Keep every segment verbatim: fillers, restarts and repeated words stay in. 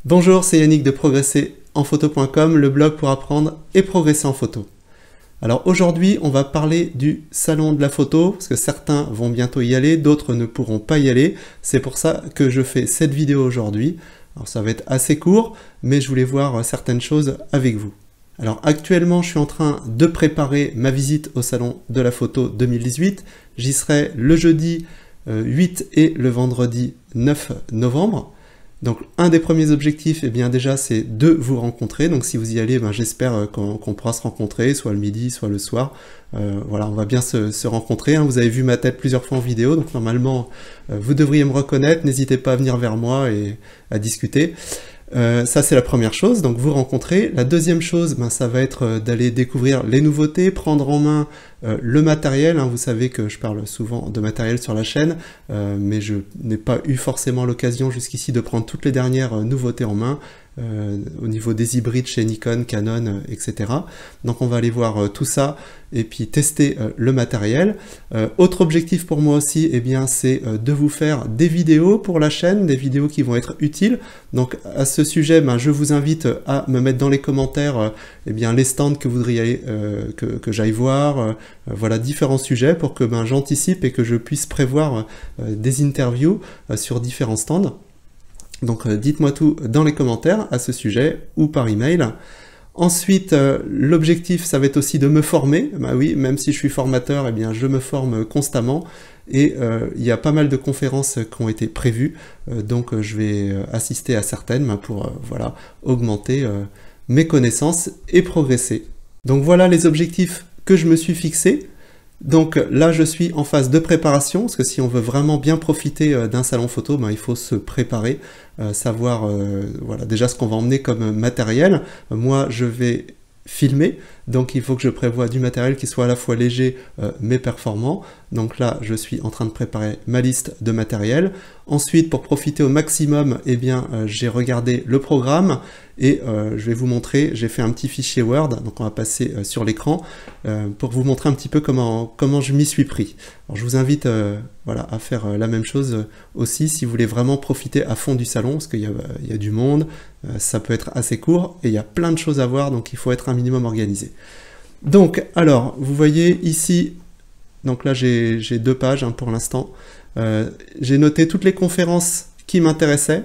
Bonjour, c'est Yannick de progresser en photo point com, le blog pour apprendre et progresser en photo. Alors aujourd'hui, on va parler du salon de la photo, parce que certains vont bientôt y aller, d'autres ne pourront pas y aller. C'est pour ça que je fais cette vidéo aujourd'hui. Alors ça va être assez court, mais je voulais voir certaines choses avec vous. Alors actuellement, je suis en train de préparer ma visite au salon de la photo deux mille dix-huit. J'y serai le jeudi huit et le vendredi neuf novembre. Donc un des premiers objectifs, eh bien déjà, c'est de vous rencontrer. Donc si vous y allez, ben, j'espère qu'on qu'on pourra se rencontrer, soit le midi, soit le soir. Euh, voilà, on va bien se, se rencontrer. Hein. Vous avez vu ma tête plusieurs fois en vidéo, donc normalement, euh, vous devriez me reconnaître. N'hésitez pas à venir vers moi et à discuter. Euh, ça, c'est la première chose, donc vous rencontrez. La deuxième chose, ben, ça va être euh, d'aller découvrir les nouveautés, prendre en main euh, le matériel. Hein. Vous savez que je parle souvent de matériel sur la chaîne, euh, mais je n'ai pas eu forcément l'occasion jusqu'ici de prendre toutes les dernières euh, nouveautés en main, euh, au niveau des hybrides chez Nikon, Canon, euh, et cetera. Donc on va aller voir euh, tout ça et puis tester euh, le matériel. Euh, autre objectif pour moi aussi, eh bien, c'est euh, de vous faire des vidéos pour la chaîne, des vidéos qui vont être utiles. Donc à ce sujet, ben, je vous invite à me mettre dans les commentaires euh, eh bien, les stands que vous voudriez euh, que, que j'aille voir, euh, voilà différents sujets pour que ben, j'anticipe et que je puisse prévoir euh, des interviews euh, sur différents stands. Donc euh, dites-moi tout dans les commentaires à ce sujet ou par email. Ensuite, euh, l'objectif, ça va être aussi de me former. Bah oui, même si je suis formateur, eh bien, je me forme constamment. Et euh, il y a pas mal de conférences qui ont été prévues. Euh, donc, euh, je vais assister à certaines bah, pour euh, voilà, augmenter euh, mes connaissances et progresser. Donc, voilà les objectifs que je me suis fixés. Donc là, je suis en phase de préparation, parce que si on veut vraiment bien profiter euh, d'un salon photo, ben, il faut se préparer, euh, savoir euh, voilà, déjà ce qu'on va emmener comme matériel. Euh, moi, je vais filmer, donc il faut que je prévoie du matériel qui soit à la fois léger euh, mais performant. Donc là, je suis en train de préparer ma liste de matériel. Ensuite, pour profiter au maximum, eh bien, euh, j'ai regardé le programme et euh, je vais vous montrer, j'ai fait un petit fichier Word, donc on va passer euh, sur l'écran euh, pour vous montrer un petit peu comment, comment je m'y suis pris. Alors, je vous invite euh, voilà, à faire euh, la même chose euh, aussi si vous voulez vraiment profiter à fond du salon, parce qu'il y, y a du monde, euh, ça peut être assez court et il y a plein de choses à voir, donc il faut être un minimum organisé. Donc, alors, vous voyez ici, donc là j'ai deux pages hein, pour l'instant. Euh, j'ai noté toutes les conférences qui m'intéressaient.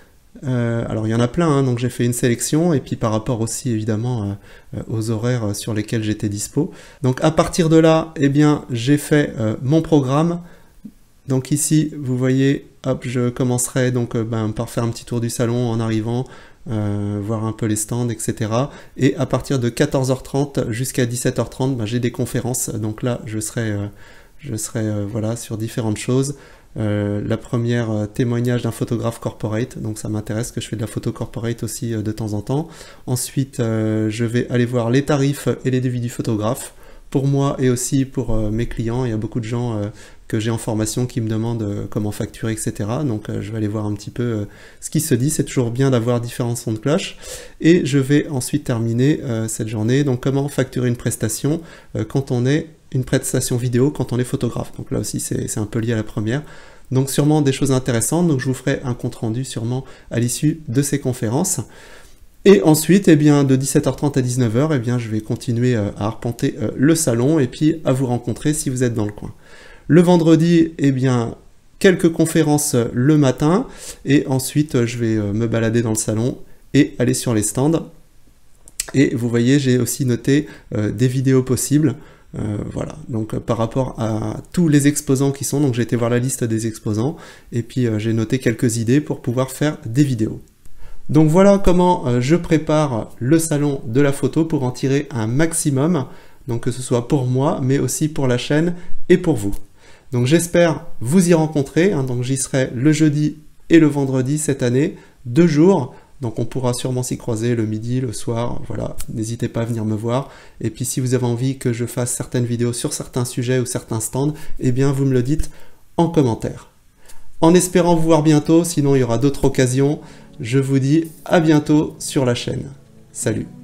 Euh, alors il y en a plein, hein, donc j'ai fait une sélection, et puis par rapport aussi évidemment euh, aux horaires sur lesquels j'étais dispo. Donc à partir de là, eh bien j'ai fait euh, mon programme. Donc ici, vous voyez, hop, je commencerai donc euh, ben, par faire un petit tour du salon en arrivant, euh, voir un peu les stands, et cetera. Et à partir de quatorze heures trente jusqu'à dix-sept heures trente, ben, j'ai des conférences. Donc là, je serai, euh, je serai euh, voilà, sur différentes choses. Euh, la première, euh, témoignage d'un photographe corporate, donc ça m'intéresse que je fais de la photo corporate aussi euh, de temps en temps. Ensuite, euh, je vais aller voir les tarifs et les devis du photographe, pour moi et aussi pour euh, mes clients. Il y a beaucoup de gens euh, que j'ai en formation qui me demandent euh, comment facturer, et cetera. Donc euh, je vais aller voir un petit peu euh, ce qui se dit. C'est toujours bien d'avoir différents sons de cloche. Et je vais ensuite terminer euh, cette journée. Donc comment facturer une prestation euh, quand on est une prestation vidéo, quand on est photographe. Donc là aussi c'est un peu lié à la première. Donc sûrement des choses intéressantes. Donc je vous ferai un compte rendu sûrement à l'issue de ces conférences. Et ensuite, eh bien, de dix-sept heures trente à dix-neuf heures, eh bien, je vais continuer à arpenter le salon et puis à vous rencontrer si vous êtes dans le coin. Le vendredi, eh bien, quelques conférences le matin, et ensuite je vais me balader dans le salon et aller sur les stands. Et vous voyez, j'ai aussi noté euh, des vidéos possibles. Euh, voilà, donc euh, par rapport à tous les exposants qui sont, donc j'ai été voir la liste des exposants, et puis euh, j'ai noté quelques idées pour pouvoir faire des vidéos. Donc voilà comment euh, je prépare le salon de la photo pour en tirer un maximum, donc que ce soit pour moi, mais aussi pour la chaîne et pour vous. Donc j'espère vous y rencontrer, hein, donc j'y serai le jeudi et le vendredi cette année, deux jours, donc on pourra sûrement s'y croiser le midi, le soir, voilà, n'hésitez pas à venir me voir. Et puis si vous avez envie que je fasse certaines vidéos sur certains sujets ou certains stands, eh bien vous me le dites en commentaire. En espérant vous voir bientôt, sinon il y aura d'autres occasions. Je vous dis à bientôt sur la chaîne. Salut!